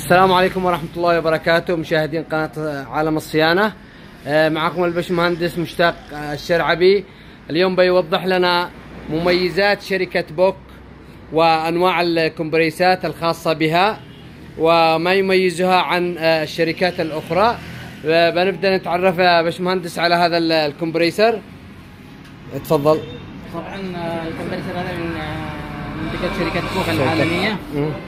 السلام عليكم ورحمة الله وبركاته، مشاهدين قناة عالم الصيانة. معكم البشمهندس مشتاق الشرعبي. اليوم بيوضح لنا مميزات شركة بوك وأنواع الكمبريسات الخاصة بها وما يميزها عن الشركات الأخرى. بنبدأ نتعرف يا بشمهندس على هذا الكمبريسر. تفضل. طبعا الكمبريسر هذا من منتجات شركة بوك العالمية،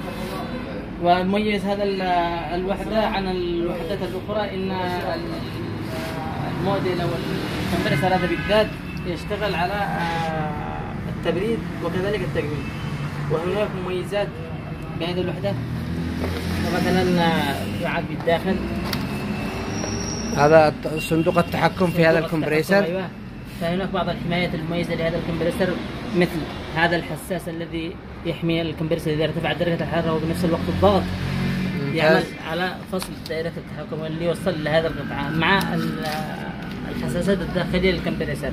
وميز هذا الوحدة عن الوحدات الأخرى إن الموديل أو الكمبريسر هذا بالذات يشتغل على التبريد وكذلك التجميد. وهناك مميزات بهذه الوحدة، مثلا يعاد بالداخل هذا صندوق التحكم في هذا الكمبريسر. أيوة. فهناك بعض الحمايات المميزة لهذا الكمبريسر، مثل هذا الحساس الذي يحمي الكمبريسر إذا ارتفعت درجة الحرارة وبنفس الوقت الضغط يعمل على فصل دائرة التحكم اللي يوصل لهذا القطعة مع الحساسات الداخلية للكمبريسر.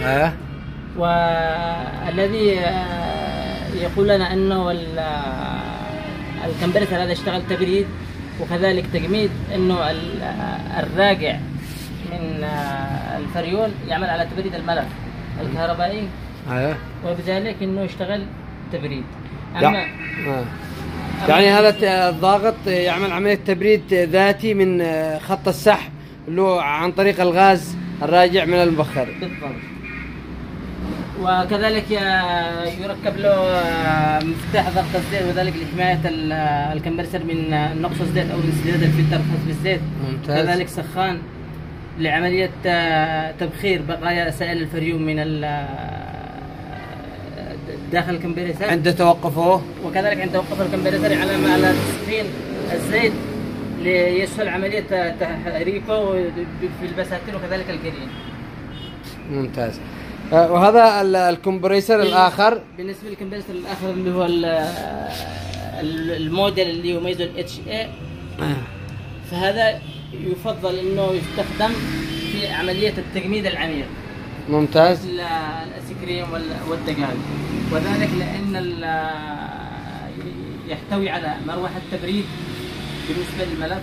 والذي يقول لنا أنه الكمبريسر هذا يشتغل تبريد وكذلك تجميد، أنه الراجع من الفريول يعمل على تبريد الملف الكهربائي، وبذلك انه يشتغل تبريد. يعني هذا الضاغط يعمل عملية تبريد ذاتي من خط السحب اللي هو عن طريق الغاز الراجع من المبخر. بالضبط. وكذلك يركب له مفتاح ضغط الزيت، وذلك لحماية الكمبريسر من نقص الزيت او انسداد الفلتر الخاص بالزيت. ممتاز. كذلك سخان لعملية تبخير بقايا سائل الفريون من داخل الكمبريسر عند توقفه، وكذلك عند توقف الكمبريسر على تسخين الزيت ليسهل عملية تحريكه في البساتين وكذلك الجرين. ممتاز. وهذا الكمبريسر الآخر، بالنسبة للكمبريسر الآخر اللي هو الموديل اللي يميزه HA، فهذا يفضل انه يستخدم في عملية التجميد العميق. ممتاز. مثل الاسكريم والدجاج، وذلك لان يحتوي على مروحة تبريد بالنسبة للملف،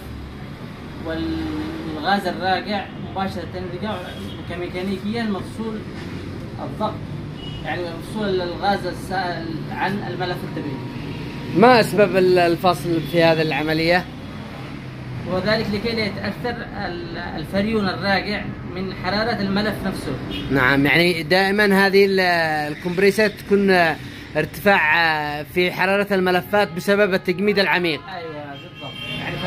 والغاز الراجع مباشرة يرجع كميكانيكيا مفصول الضغط، يعني مفصول الغاز السائل عن الملف التبريد. ما اسباب الفصل في هذه العملية؟ وذلك لكي لا يتأثر الفريون الراجع من حرارة الملف نفسه. نعم، يعني دائما هذه الكمبريسات تكون ارتفاع في حرارة الملفات بسبب التجميد العميق. ايوه بالضبط، يعني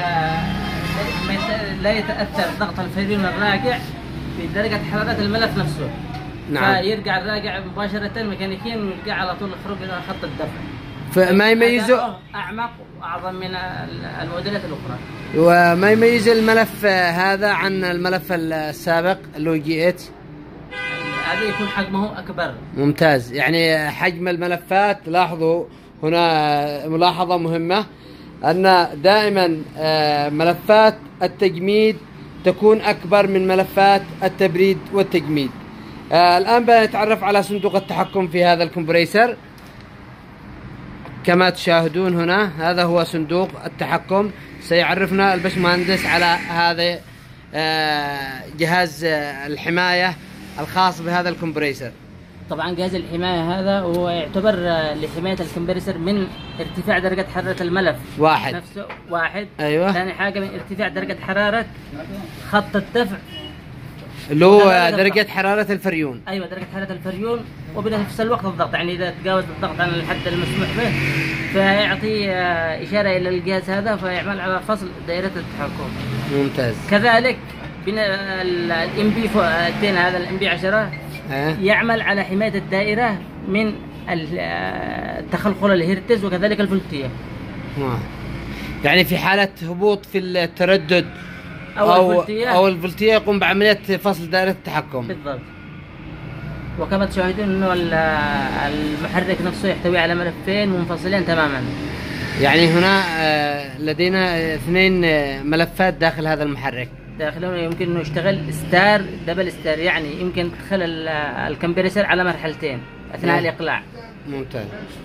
لا يتأثر ضغط الفريون الراجع بدرجة حرارة الملف نفسه. نعم. فيرجع الراجع مباشرة ميكانيكيا ويرجع على طول الخروج إلى خط الدفع. فما يميزه أعمق وأعظم من الموديلات الأخرى. وما يميز الملف هذا عن الملف السابق اللي هو G8؟ هذا يكون حجمه أكبر. ممتاز. يعني حجم الملفات، لاحظوا هنا ملاحظة مهمة، أن دائما ملفات التجميد تكون أكبر من ملفات التبريد والتجميد. الآن بنتعرف على صندوق التحكم في هذا الكمبريسر. كما تشاهدون هنا هذا هو صندوق التحكم. سيعرفنا البشمهندس على هذا جهاز الحماية الخاص بهذا الكمبريسر. طبعا جهاز الحماية هذا هو يعتبر لحماية الكمبريسر من ارتفاع درجة حرارة الملف نفسه. واحد. أيوة. ثاني حاجة من ارتفاع درجة حرارة خط الدفع اللي هو درجة حرارة الفريون. ايوه درجة حرارة الفريون، وبنفس الوقت الضغط، يعني اذا تجاوز الضغط عن الحد المسموح به فيعطي اشارة الى الجهاز هذا فيعمل على فصل دائرة التحكم. ممتاز. كذلك الام بي 2 هذا الام بي 10 يعمل على حماية الدائرة من تخلخل الهرتز وكذلك الفولتية. يعني في حالة هبوط في التردد أو الفولتية يقوم بعملية فصل دائرة التحكم. بالضبط. وكما تشاهدون أنه المحرك نفسه يحتوي على ملفين منفصلين تماما. يعني هنا لدينا 2 ملفات داخل هذا المحرك. داخله يمكن أنه يشتغل دبل ستار، يعني يمكن تدخل الكمبريسر على مرحلتين أثناء الإقلاع. ممتاز.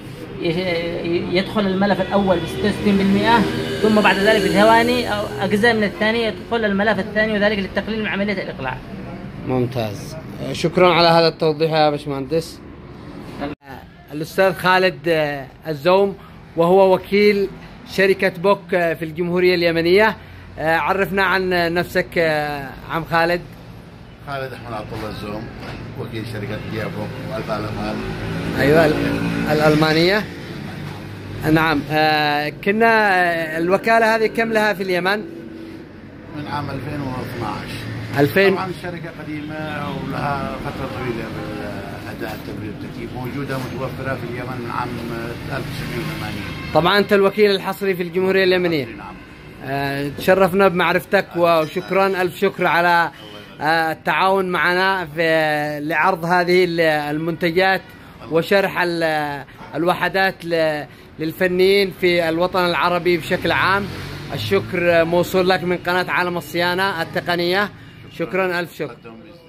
يدخل الملف الأول ب 66%، ثم بعد ذلك بثواني أو أجزاء من الثانية يدخل الملف الثاني، وذلك للتقليل من عملية الإقلاع. ممتاز. شكرا على هذا التوضيح يا باشمهندس. الأستاذ خالد الزوم وهو وكيل شركة بوك في الجمهورية اليمنية. عرفنا عن نفسك عم خالد. خالد أحمد عبد الله الزوم، وكيل شركة بيا بوك والبا الأمال. أيوة الألمانية. نعم. كنا الوكالة هذه كم لها في اليمن؟ من عام 2012. طبعا الشركة قديمة ولها فترة طويلة بالأداء التبريد والتكييف، موجودة متوفرة في اليمن من عام 1980. طبعا أنت الوكيل الحصري في الجمهورية اليمنية. نعم. تشرفنا بمعرفتك، وشكرا ألف شكر على التعاون معنا في لعرض هذه المنتجات وشرح الوحدات للفنيين في الوطن العربي بشكل عام. الشكر موصول لك من قناة عالم الصيانة التقنية. شكرا ألف شكر.